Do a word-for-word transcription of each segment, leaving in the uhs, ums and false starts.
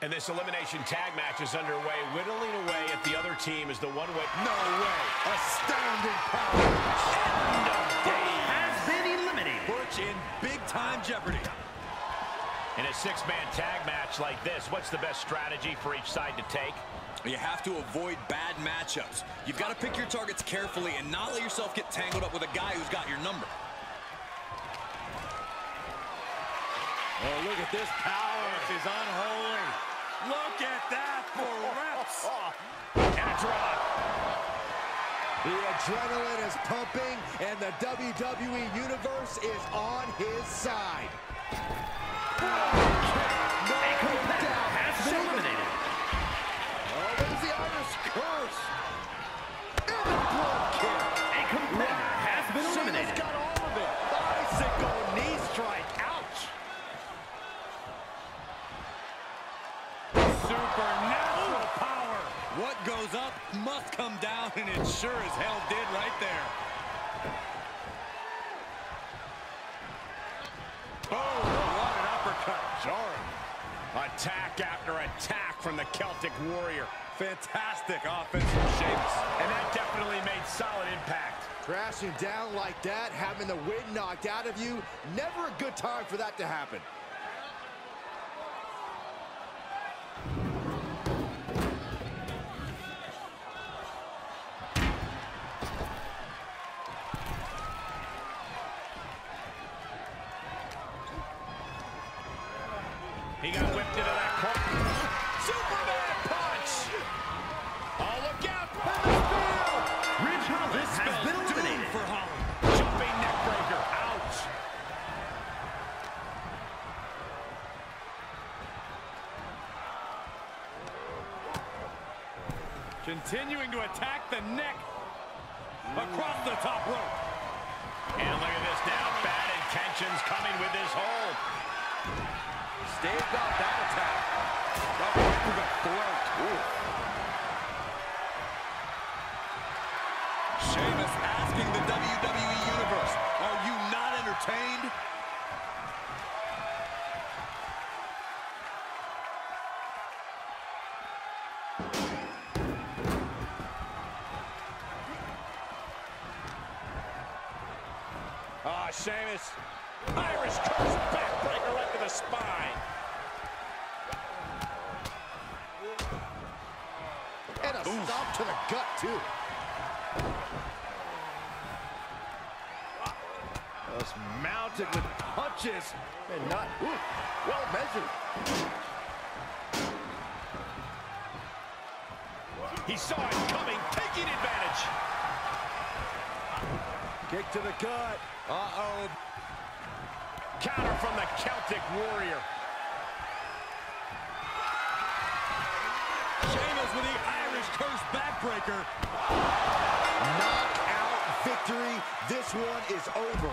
And this elimination tag match is underway, whittling away at the other team as the one-way... No way! Astounding power! End of day. Has been eliminated. Butch in big-time jeopardy. In a six-man tag match like this, what's the best strategy for each side to take? You have to avoid bad matchups. You've got to pick your targets carefully and not let yourself get tangled up with a guy who's got your number. Oh, look at this power. This is unholy. Look at that for reps. And a drop. The adrenaline is pumping, and the W W E Universe is on his side. No A competitor has been eliminated. Oh, there's the Irish curse. And the blood kick. A competitor has been eliminated. Sheamus got all of it. Bicycle knee strike. Ouch. Supernatural power. What goes up must come down, and it sure as hell did right there. Oh, what an uppercut. Jarring. Attack after attack from the Celtic Warrior. Fantastic offense from Sheamus. And that definitely made solid impact. Crashing down like that, having the wind knocked out of you, never a good time for that to happen. He got whipped into that corner. Superman punch! Oh, look out! Ridge Holland has been eliminated. For Holland. Jumping neck breaker. Ouch! Continuing to attack the neck. Across the top rope. And look at this now. Bad intentions coming with this hold. Staved off that attack. Right to the throat. Ooh. Sheamus asking the W W E Universe, are you not entertained? Ah, oh, Sheamus. Irish curse backbreaker right to the spine. And a Oof. stomp to the gut, too. Just mounted with punches. And not, ooh, well measured. He saw it coming, taking advantage. Kick to the gut. Uh-oh. Counter from the Celtic Warrior. Sheamus with the Irish curse backbreaker. Knockout victory. This one is over.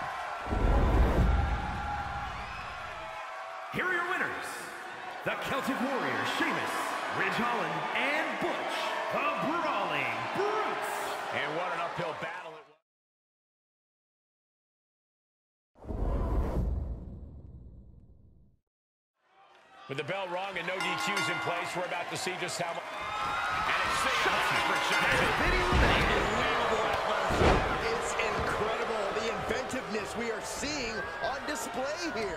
Here are your winners. The Celtic Warrior, Sheamus, Ridge Holland, and Butch, the Brawling Brutes. And what an uphill battle it was. With the bell rung and no D Qs in place, we're about to see just how much. And it's for It's incredible, the inventiveness we are seeing on display here.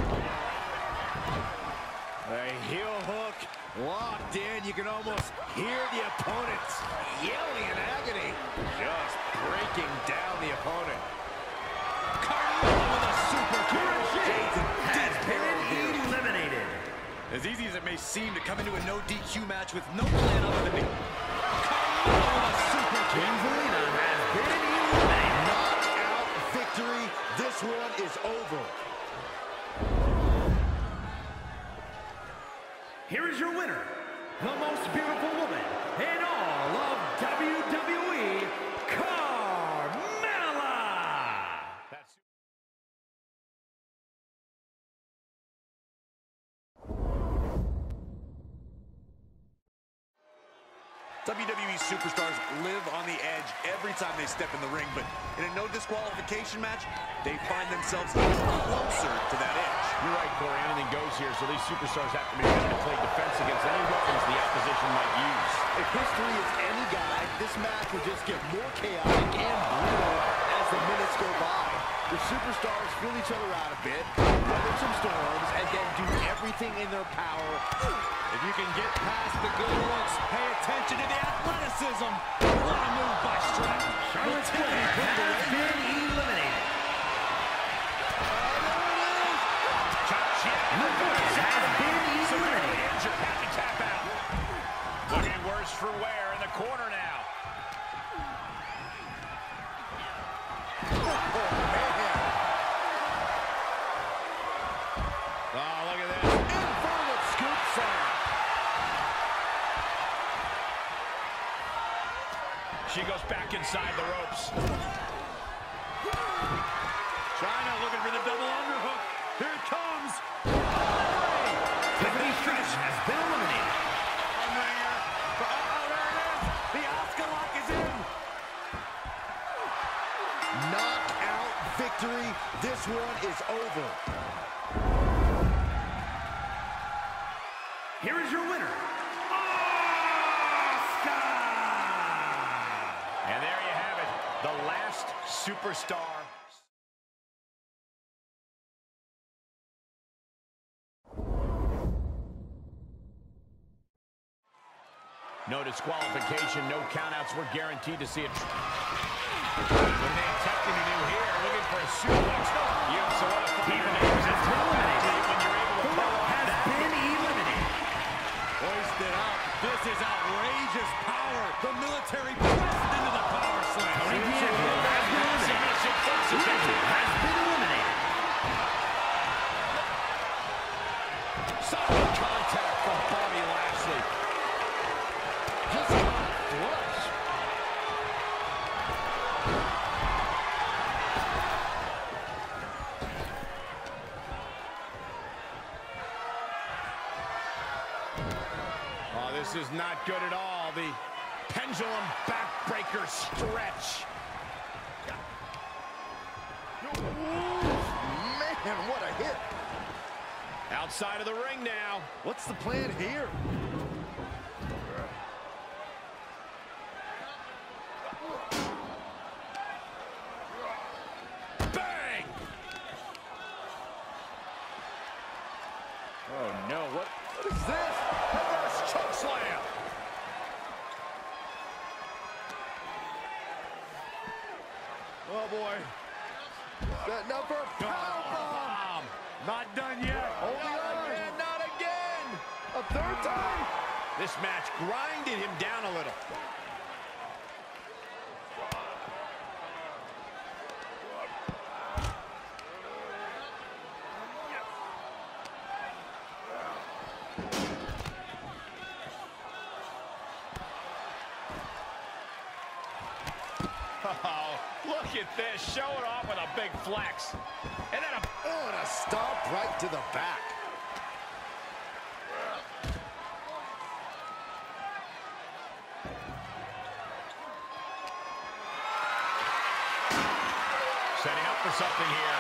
A heel hook locked in. You can almost hear the opponents yelling in agony. Just breaking down the opponent. Carmella with a super kick. Has been eliminated. As easy as it may seem to come into a no D Q match with no plan other than to... Carmella with a super kick. Zelina has been eliminated. Knockout victory. This one is over. Here is your winner, the most beautiful woman in all of W W E, Carmella. That's W W W E superstars live on the edge every time they step in the ring, but in a no disqualification match, they find themselves even closer to that edge. You're right, Corey. Anything goes here, so these superstars have to be ready to play defense against any weapons the opposition might use. If history is any guide, this match will just get more chaotic and brutal as the minutes go by. The superstars feel each other out a bit, weather some storms, and then do everything in their power. If you can get past the good looks, pay attention to the athleticism. What a move by Stratton. Charlotte Flair has been eliminated. Luke Harper has been eliminated. Injured, had to tap out. Looking worse for wear in the corner now. Oh, look at this. Inverted scoop slam. She goes back inside the ropes. Chyna looking for the double underhook. Here it comes. Tiffany Stratton has been eliminated. Ringer. Uh-oh, there it is. The Asuka lock is in. Knockout victory. This one is over. Here is your winner, Asuka! And there you have it, the last superstar. No disqualification, no countouts. We're guaranteed to see it. What are they attempting to do here? Looking for a suplex. You have so what a He fire remains as eliminated. when you're able to The pull Rock off has that. been eliminated. Hoisted up. This is outrageous power. The military pressed into the power slam. Tony D'Angelo has been eliminated. Riddle has been eliminated. Solid contact from Bobby Lashley. Just got flush. Oh, this is not good at all. The pendulum backbreaker stretch. Man, what a hit. Outside of the ring now. What's the plan here? Bang! Oh, no. What, what is this? Reverse choke slam. Oh, boy. Setting up for a powerbomb. Not done yet. Holding on. And not again. A third time. This match grinded him down a little. Oh, look at this. Showing off with a big flex. And then a... Oh, and a stomp right to the back. Setting up for something here.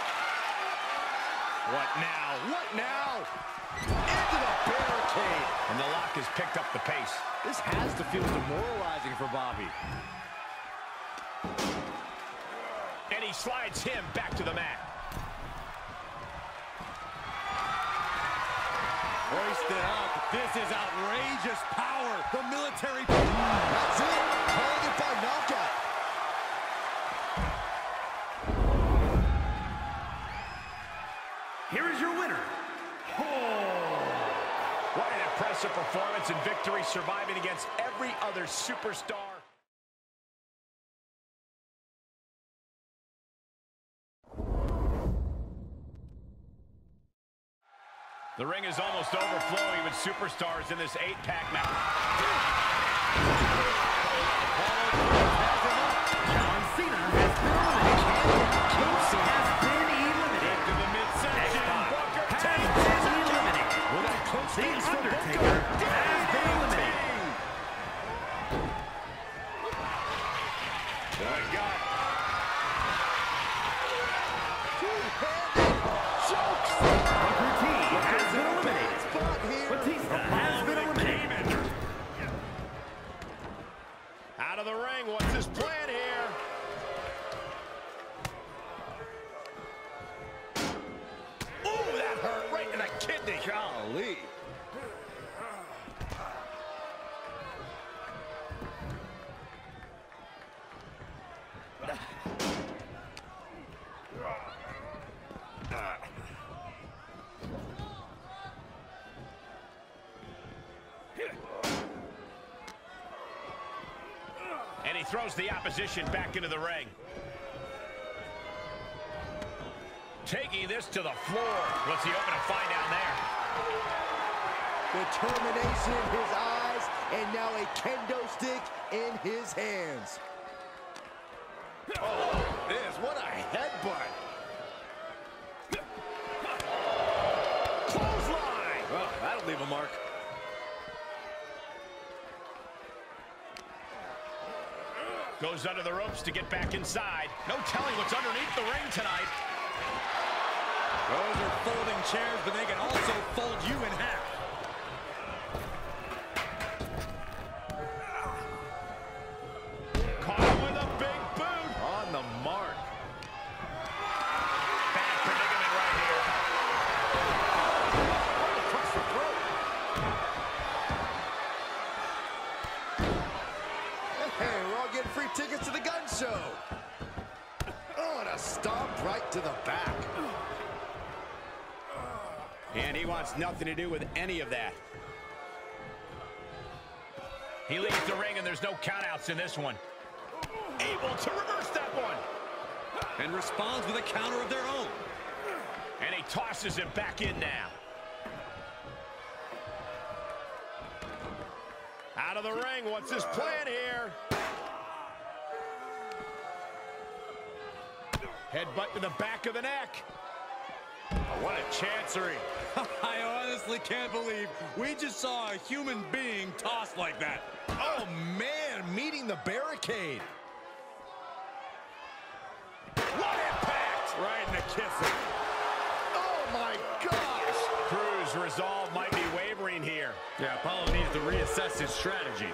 What now? What now? Into the barricade. And the lock has picked up the pace. This has to feel demoralizing for Bobby. And he slides him back to the mat. Hoisted up. This is outrageous power. The military. That's it. Calling it by knockout. Here is your winner, Hulk. What an impressive performance and victory, surviving against every other superstar. The ring is almost overflowing with superstars in this eight-pack match. John Cena has been eliminated. Casey has been eliminated. To the midsection. X-Pac Booker has T. been eliminated. Well, that close The stance from Undertaker Booker. has been eliminated. God. Two-handed chokes. Booker T has been eliminated. Spot here. Batista has been eliminated. Out of the ring, what's his plan here? Ooh, that hurt right in the kidney. Golly. And he throws the opposition back into the ring. Taking this to the floor. What's he hoping to find down there? Determination in his eyes, and now a kendo stick in his hands. Oh, this, what a headbutt. Clothesline. Well, that'll leave a mark. Goes under the ropes to get back inside. No telling what's underneath the ring tonight. Those are folding chairs, but they can also fold you in half. Caught him with a big boot. On the mark. Bad predicament right here. Across the throat. Hey, we're all getting free tickets to the gun show. Oh, and a stomp right to the back. And he wants nothing to do with any of that. He leaves the ring, and there's no countouts in this one. Able to reverse that one. And responds with a counter of their own. And he tosses him back in now. Out of the ring, what's his plan here? Headbutt to the back of the neck. Oh, what a chancery. I honestly can't believe we just saw a human being tossed like that. Oh, man, meeting the barricade. What impact! Right in the kissing. Oh, my gosh. Cruz' resolve might be wavering here. Yeah, Apollo needs to reassess his strategy.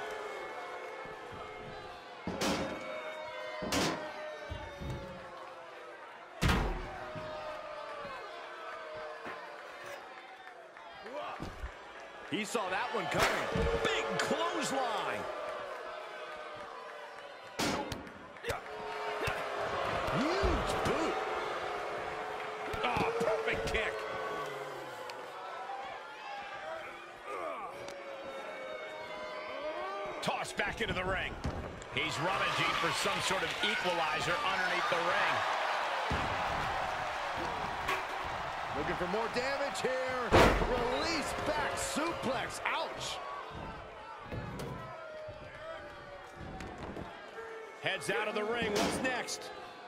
He saw that one coming. Big clothesline. Huge boot. Oh, perfect kick. Tossed back into the ring. He's rummaging for some sort of equalizer underneath the ring. Looking for more damage here. Release back suplex. Ouch. Heads out of the ring. What's next?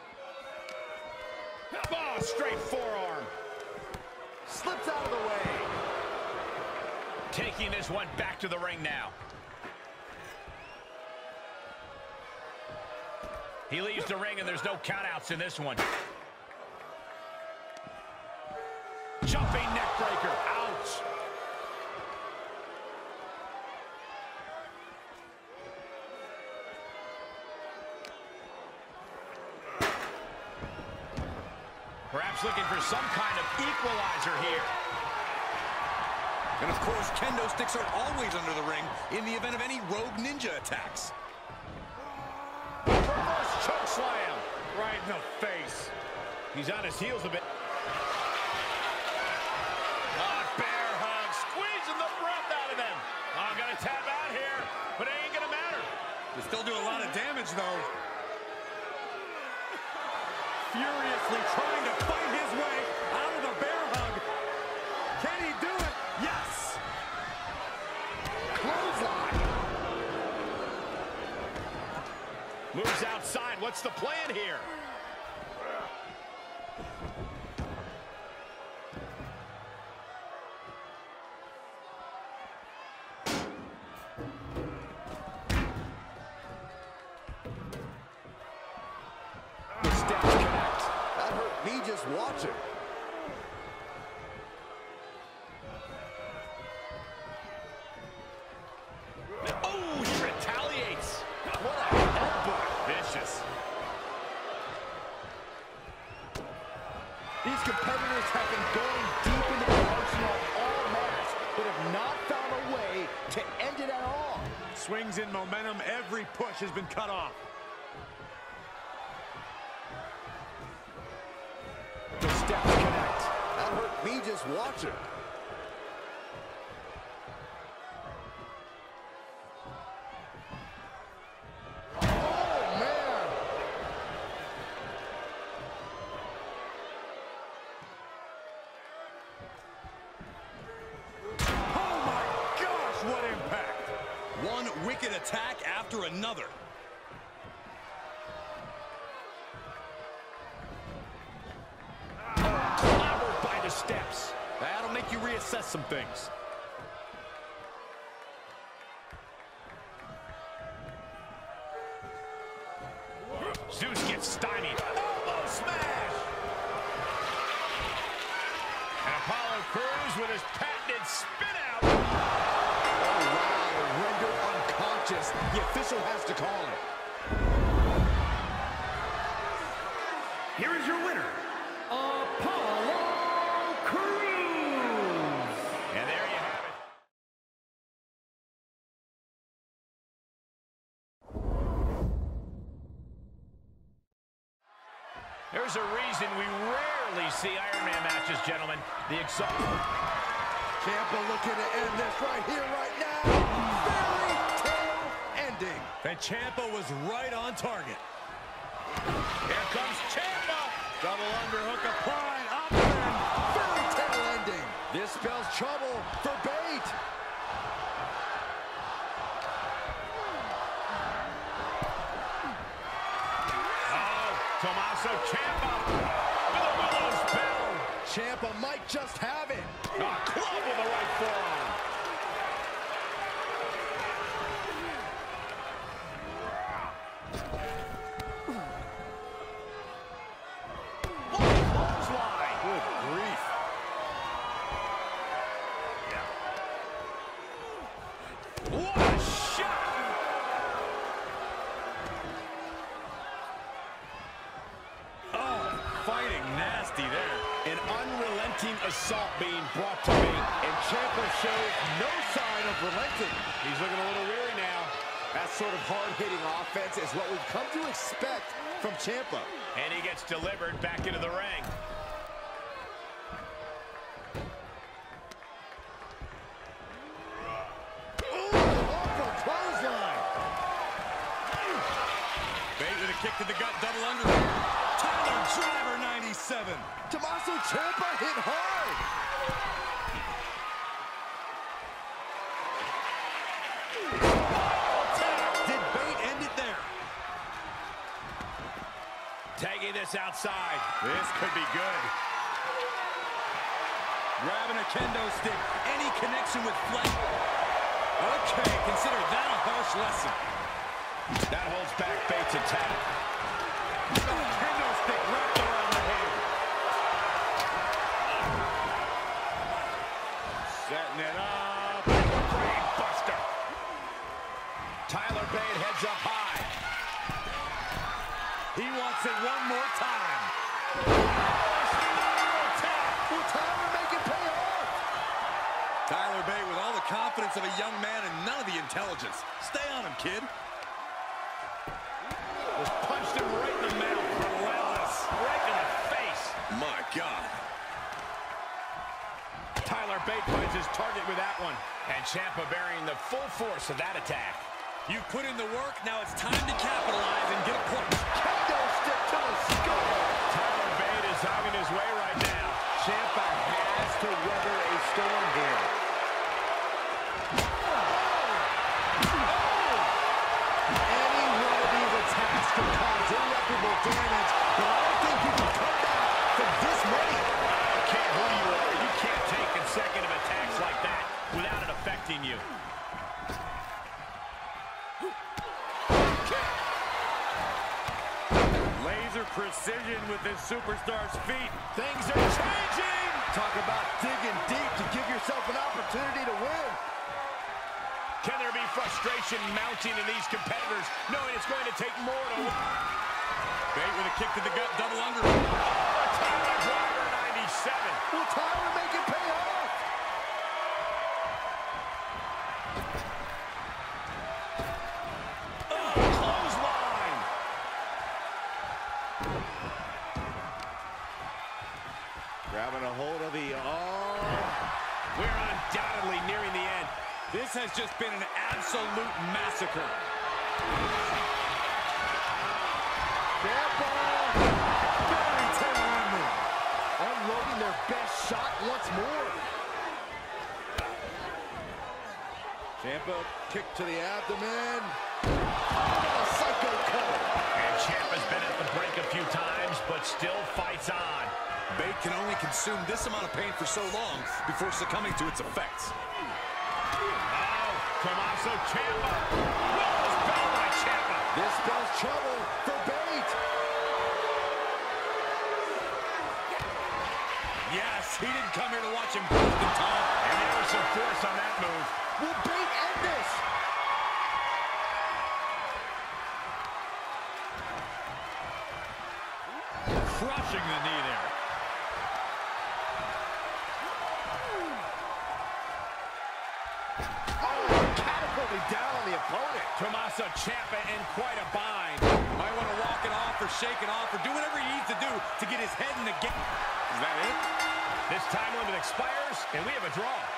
Oh, straight forearm. Slips out of the way. Taking this one back to the ring now. He leaves the ring, and there's no countouts in this one. Jumping neckbreaker. Ouch. Perhaps looking for some kind of equalizer here. And of course, kendo sticks are always under the ring in the event of any rogue ninja attacks. Reverse choke slam. Right in the face. He's on his heels a bit. Oh, bear hug. Squeezing the breath out of them. Oh, I'm going to tap out here, but it ain't going to matter. They still do a lot of damage, though. Furiously trying to fight his way out of the bear hug. Can he do it? Yes! Clothesline. Moves outside. What's the plan here? steps connect. That hurt me just watching. Oh, he retaliates. What a headbutt. Vicious. These competitors have been going deep into the arsenal all match, but have not found a way to end it at all. Swings in momentum. Every push has been cut off. The steps connect. That hurt me just watching. Oh, man. Oh, my gosh, what impact. One wicked attack after another. Clobbered by the steps. That'll make you reassess some things. Zeus gets stymied. Elbow smash! And Apollo Crews with his patented spin out. Oh, wow. Rendered unconscious. The official has to call it. Here is your winner, Apollo Crews. And there you have it. There's a reason we rarely see Iron Man matches, gentlemen. The exalt. Ciampa looking to end this right here, right now. Fairy tale ending. And Ciampa was right on target. Here comes Ciampa. Double underhook applied. Up And fairy tale ending. This spells trouble for Bate. Oh, Tommaso Ciampa with a Willow's bell. Ciampa might just have it. A club with the right forearm. Clothesline. Good grief. What a shot! Oh, fighting nasty there. An unrelenting assault being brought to me. And Ciampa shows no sign of relenting. He's looking a little weary now. That sort of hard-hitting offense is what we've come to expect from Ciampa. And he gets delivered back into the ring. Ooh, awful clothesline. Bate with a kick to the gut, double underhook. Tyler Driver ninety-seven. Tommaso Ciampa hit hard. Did Bate end it there? Tagging this outside. This could be good. Grabbing a kendo stick. Any connection with flesh. Okay, consider that a harsh lesson. That holds back Bates' attack. Kendo stick wrapped around the hand. Setting it up. Brain buster. Tyler Bate heads up high. He wants it one more time. Will Tyler make it pay off? Tyler Bate with all the confidence of a young man and none of the intelligence. Stay on him, kid. Just punched him right in the mouth. Relentless. Right in the face. My God. Tyler Bate finds his target with that one. And Ciampa bearing the full force of that attack. You put in the work, now it's time to capitalize and get a punch. Kendo stick to the skull. Tyler Bate is hugging his way right now. Ciampa has to weather a storm here. Any one of these attacks can cause irreparable damage, but I don't think you can come back from this many. I don't care who you are. You can't take consecutive attacks like that without it affecting you. Laser precision with this superstar's feet. Things are changing. Talk about digging deep to give yourself an opportunity to win. Can there be frustration mounting in these competitors, knowing it's going to take more to win? Bate with a kick to the gut, double under. Oh, Tyler Driver, ninety-seven. Will Tyler make it pay off? Oh, clothesline. Grabbing a hold of the arm. We're undoubtedly nearing the end. This has just been an absolute massacre. Ciampa, very tender. Unloading their best shot once more. Ciampa, kick to the abdomen. Oh, a psycho cover. And Ciampa's been at the break a few times, but still fights on. Bate can only consume this amount of pain for so long before succumbing to its effects. Oh, Tommaso Ciampa. Well, was fell by Ciampa. This spells trouble for Bate. Yes, he didn't come here to watch him burst in time. And there was some force on that move. Will Bate end this? Crushing the knee there. Catapulting down on the opponent. Tommaso Ciampa in quite a bind. Might want to walk it off or shake it off or do whatever he needs to do to get his head in the game. Is that it? This time limit expires, and we have a draw.